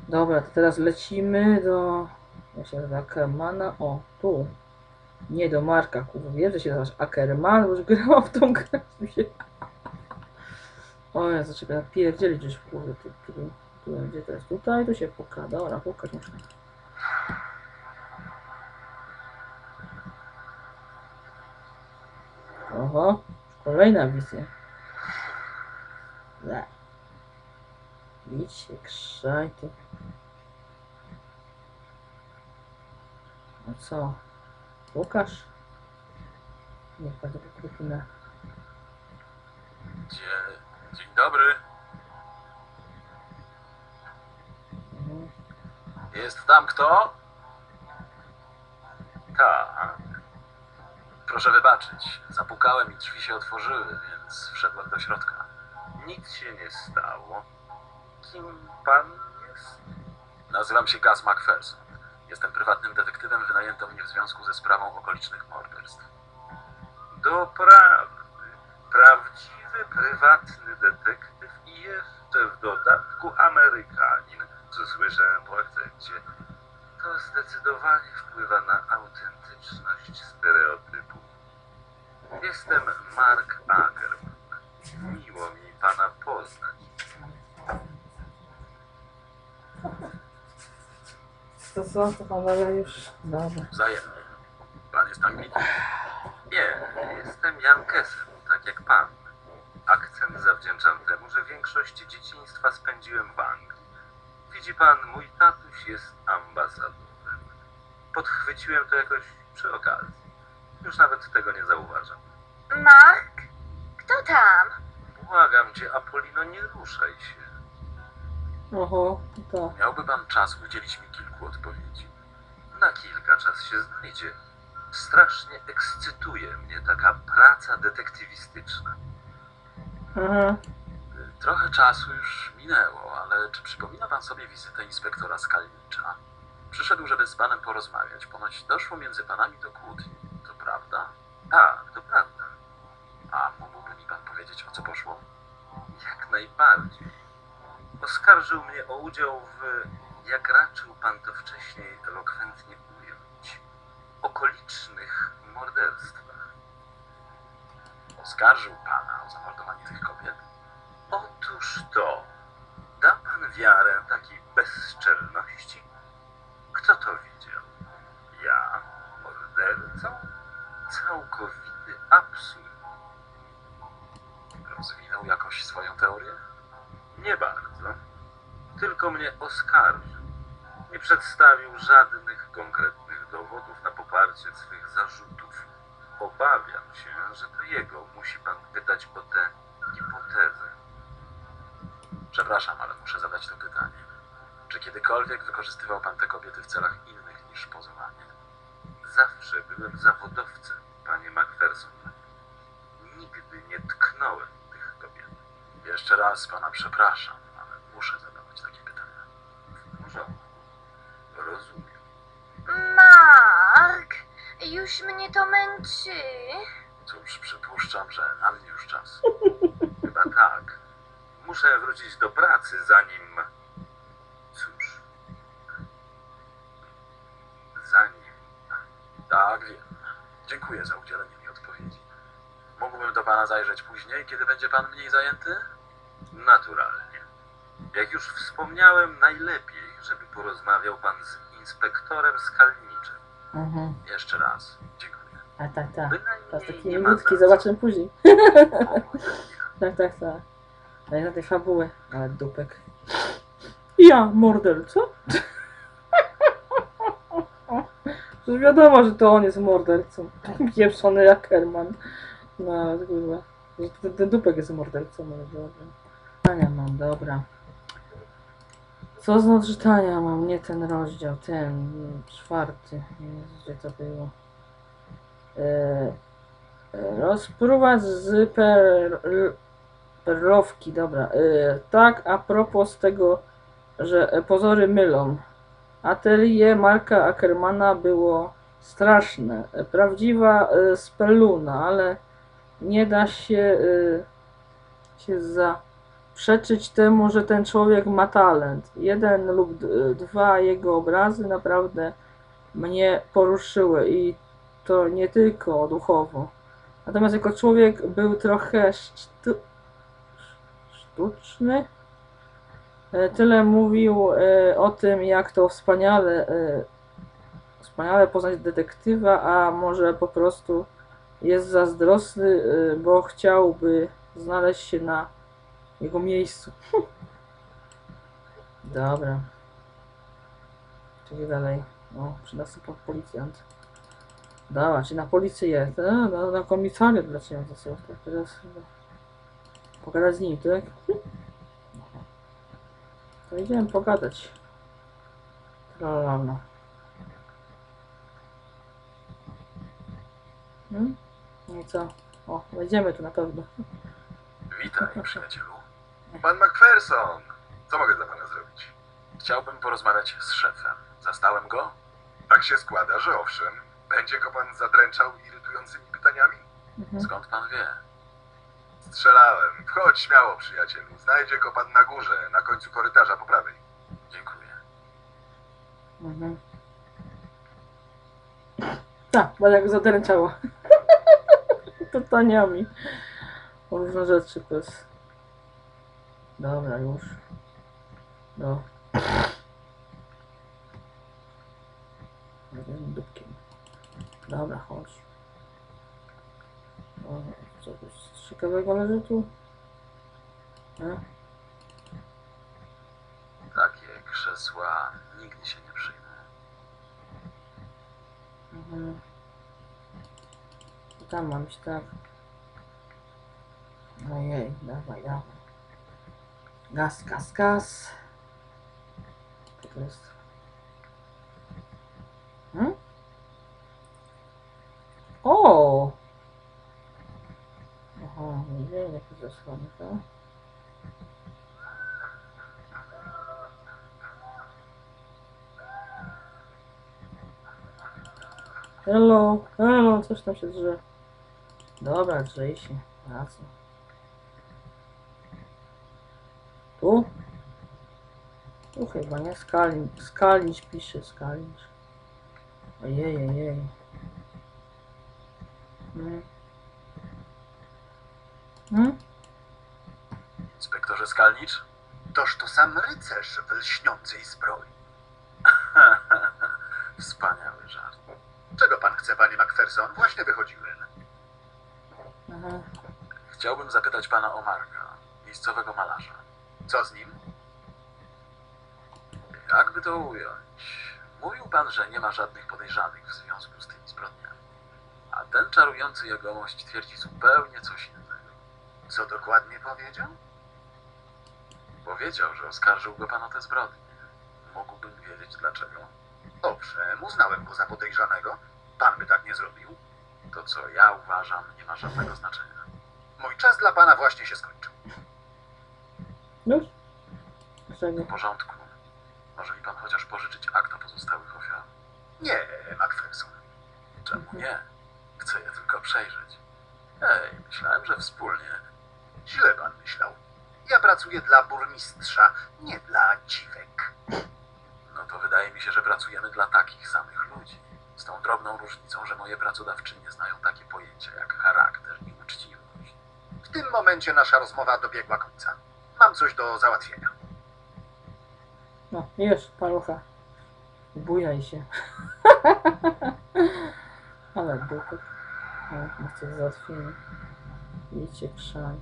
Dobra, to teraz lecimy do... Jak się nazywa? Ackermana. O, tu. Nie do Marka, kurwa. Wiem, że się nazywasz Ackerman, bo już grałam w tą grę. O Jezu, trzeba napierdzielić już w głowie. Tu będzie teraz tutaj, tu się puka. Dobra, pukać muszę. Oho, kolejna wizja. Idź się, krzajty. No co? Łukasz? Niech pan to pokrypina. Dzień dobry. Jest tam kto? Tak. Proszę wybaczyć. Zapukałem i drzwi się otworzyły, więc wszedłem do środka. Nic się nie stało. Kim pan jest? Nazywam się Gus Macpherson. Jestem prywatnym detektywem, wynajęto mnie w związku ze sprawą okolicznych morderstw. Doprawdy. Prawdziwy, prywatny detektyw i jeszcze w dodatku Amerykanin, co słyszałem po akcencie. To zdecydowanie wpływa na autentyczność stereotypu. Jestem Mark Ackerman. Miło mi pana poznać. To co? To panowie już... Dobra. Wzajemnie. Pan jest Anglikiem? Nie, jestem Jankesem, tak jak pan. Akcent zawdzięczam temu, że większość dzieciństwa spędziłem w Anglii. Widzi pan, mój tatuś jest ambasadorem. Podchwyciłem to jakoś przy okazji. Już nawet tego nie zauważam. Mark? Kto tam? Błagam cię, Apolino, nie ruszaj się. Oho, to. Miałby pan czas udzielić mi kilku odpowiedzi. Na kilka czas się znajdzie. Strasznie ekscytuje mnie taka praca detektywistyczna. Aha. Trochę czasu już minęło, ale czy przypomina pan sobie wizytę inspektora Skalnicza? Przyszedł, żeby z panem porozmawiać. Ponoć doszło między panami do kłótni. To prawda? Tak, to prawda. A mógłby mi pan powiedzieć, o co poszło? Jak najbardziej. Oskarżył mnie o udział w, jak raczył pan to wcześniej elokwentnie ująć, okolicznych morderstwach. Oskarżył pana o zamordowanie tych kobiet? Otóż to. Da pan wiarę takiej bezczelności? Kto to widział? Ja? Mordercą? Całkowity absurd. Rozwinął jakoś swoją teorię? Nie bardzo. Tylko mnie oskarżył. Nie przedstawił żadnych konkretnych dowodów na poparcie swych zarzutów. Obawiam się, że to jego musi pan pytać o tę hipotezę. Przepraszam, ale muszę zadać to pytanie. Czy kiedykolwiek wykorzystywał pan te kobiety w celach innych niż pozowanie? Zawsze byłem zawodowcem, panie Macpherson. Nigdy nie tknąłem tych kobiet. Jeszcze raz pana przepraszam, ale muszę zadawać takie pytania. W porządku. Rozumiem. Mark, już mnie to męczy. Cóż, przypuszczam, że na mnie już czas. Chyba tak. Muszę wrócić do pracy, zanim... Cóż... Zanim... Tak, wiem. Dziękuję za udzielenie mi odpowiedzi. Mógłbym do pana zajrzeć później, kiedy będzie pan mniej zajęty? Naturalnie. Jak już wspomniałem, najlepiej, żeby porozmawiał pan z inspektorem Skalniczym. Mhm. Jeszcze raz dziękuję. A tak. Teraz Bynajmniej takie nie ma minutki, za co. zobaczymy później. Powodzenia. Tak. Daj na tej fabuły. Ale dupek. Ja, morderca? Już wiadomo, że to on jest mordercą. Pieprzony Ackerman. No, kurwa. Że ten dupek jest mordercą, ale dobra. Czytania mam, dobra. Co z odczytania mam? Nie ten rozdział, ten czwarty. Jezu, gdzie to było? Rozpruwać z perlowki, dobra. Tak, a propos tego, że pozory mylą. Atelier Marka Ackermana było straszne. Prawdziwa speluna, ale nie da się przeczyć temu, że ten człowiek ma talent. Jeden lub dwa jego obrazy naprawdę mnie poruszyły i to nie tylko duchowo. Natomiast jako człowiek był trochę sztuczny. Tyle mówił o tym, jak to wspaniale poznać detektywa, a może po prostu jest zazdrosny, bo chciałby znaleźć się na jego miejscu. Dobra. Czyli dalej. O, przyda się pan policjant. Dobra, czy na policję jest? Na komisariat dla ciebie. Teraz pogadać z nim, tak? To idziemy pogadać. Tralalala. No i co? O, wejdziemy tu na pewno. Witaj, przyjacielu. Pan Macpherson, co mogę dla pana zrobić? Chciałbym porozmawiać z szefem. Zastałem go? Tak się składa, że owszem. Będzie go pan zadręczał irytującymi pytaniami? Skąd pan wie? Strzelałem. Wchodź śmiało, przyjacielu. Znajdzie go pan na górze, na końcu korytarza po prawej. Dziękuję. Tak, bo jak zadręczało. To taniami. Różne rzeczy bez. Dobra, już. No. Jednym dupkiem. Dobra, chodź. O, co tu ciekawego leży tu? Takie krzesła nigdy się nie przyjmą. I tam mam iść, tak. Ojej, dawaj, dawaj. Gaz, gaz, gaz. Co to jest? O! Aha, nie wiem, jakie zasłony, tak? Hello, hello, coś tam się drze. Dobra, drze się. Wracam. Tu? Tu chyba nie, Skalnicz pisze, Skalnicz. Ojej, ojej. Inspektorze Skalnicz? Toż to sam rycerz w lśniącej zbroi. Wspaniały żart. Czego pan chce, panie Macpherson? Właśnie wychodziłem. Chciałbym zapytać pana o Marka, miejscowego malarza. Co z nim? Jakby to ująć? Mówił pan, że nie ma żadnych podejrzanych w związku z tymi zbrodniami. A ten czarujący jegomość twierdzi zupełnie coś innego. Co dokładnie powiedział? Powiedział, że oskarżył go pan o te zbrodnie. Mógłbym wiedzieć dlaczego. Owszem, uznałem go za podejrzanego. Pan by tak nie zrobił. To, co ja uważam, nie ma żadnego znaczenia. Mój czas dla pana właśnie się skończył. Już? Czego? W porządku. Może mi pan chociaż pożyczyć akta pozostałych ofiar? Nie, Macpherson. Czemu nie? Chcę je tylko przejrzeć. Ej, myślałem, że wspólnie. Źle pan myślał. Ja pracuję dla burmistrza, nie dla dziwek. No to wydaje mi się, że pracujemy dla takich samych ludzi. Z tą drobną różnicą, że moje pracodawczynie znają takie pojęcia jak charakter i uczciwość. W tym momencie nasza rozmowa dobiegła końca. Mam coś do załatwienia. No, już, palucha. Bujaj się. Ale dupek. O, ma coś załatwienie. Idźcie krzan.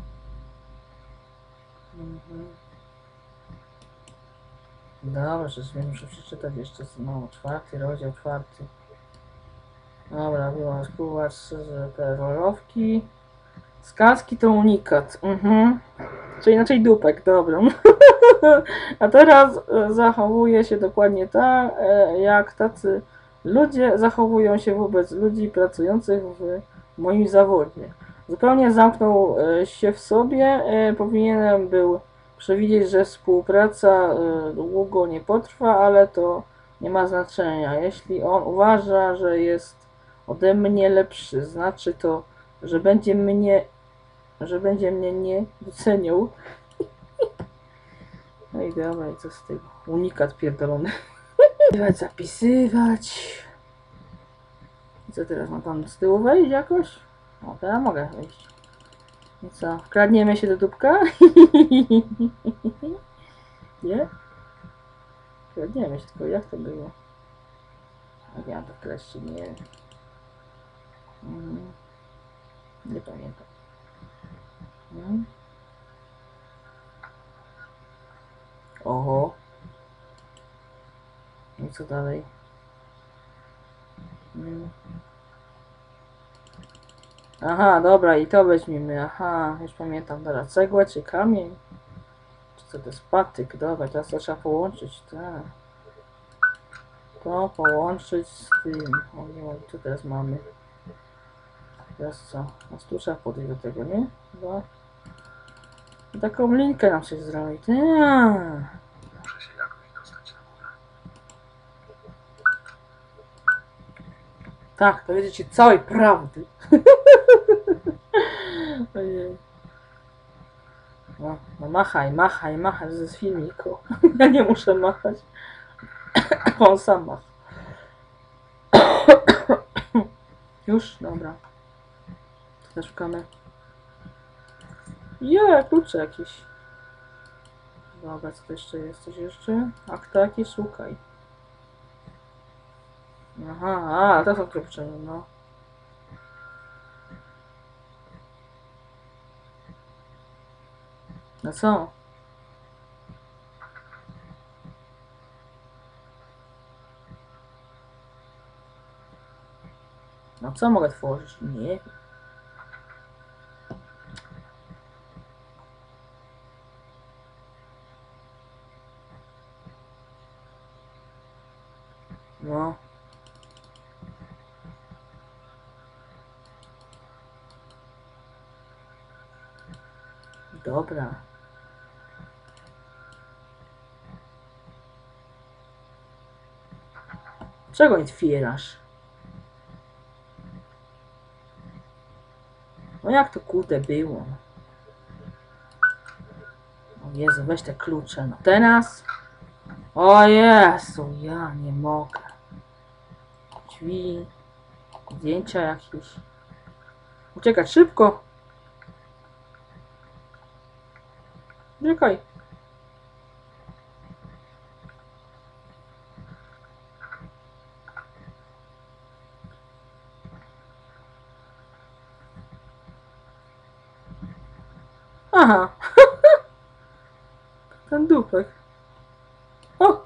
Dobrze, muszę przeczytać jeszcze znowu. 4 rozdział 4. Dobra, była spróbować z te rolowki. Skaski to unikat. Czyli inaczej dupek, dobra. A teraz zachowuje się dokładnie tak, jak tacy ludzie zachowują się wobec ludzi pracujących w moim zawodzie. Zupełnie zamknął się w sobie. Powinienem był przewidzieć, że współpraca długo nie potrwa, ale to nie ma znaczenia. Jeśli on uważa, że jest ode mnie lepszy, znaczy to, że będzie mnie nie doceniał. No i dobra, i co z tego? Unikat pierdolony. Zapisywać. I co teraz? Mam tam z tyłu wejść jakoś? O, teraz mogę wejść. I co? Wkradniemy się do dupka? Nie? Wkradniemy się, tylko jak to było? Jak ja to wkreślić, nie wiem. Nie pamiętam. Oho. I co dalej? Aha, dobra, i to weźmiemy. Aha, już pamiętam. Dobra, cegłę czy kamień? Czy co to jest patyk? Dobra, teraz to trzeba połączyć. Tak. To połączyć z tym. O nie, co teraz mamy? Teraz co? A tu trzeba podejść do tego, nie? Chyba. Taką linkę nam się zrobić. Muszę się jakoś dostać na górę. Tak, to wiedziecie całej prawdy. Ojej. No machaj, machaj, machaj ze filmiku. Ja nie muszę machać. On sam macha. Już? Dobra. Co szukamy? Klucze jakieś. Dobra, co to jeszcze jest? Coś jeszcze? Akta jakieś? Szukaj. Aha, to są klucze, no. No co? No co mogę tworzyć? Nie. No. Dobra. Czego nie otwierasz? No jak to kurde było? O Jezu, weź te klucze. No teraz? O Jezu, ja nie mogę. Drzwi. Zdjęcia jakieś. Uciekać szybko. Uciekaj. Aha. Ten dupek. O!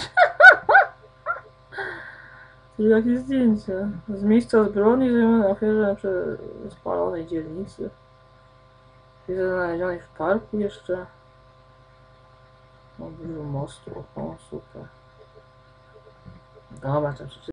Tu jakieś zdjęcie. Z miejsca zbrodni zajmowano na ofierze przy spalonej dzielnicy. Jest znalezionej w parku jeszcze. No, dużo mostu. O, super. Dobra, to przeczytam.